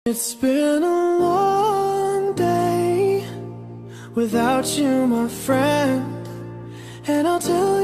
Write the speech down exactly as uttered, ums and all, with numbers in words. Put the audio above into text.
It's been a long day without you, my friend, and I'll tell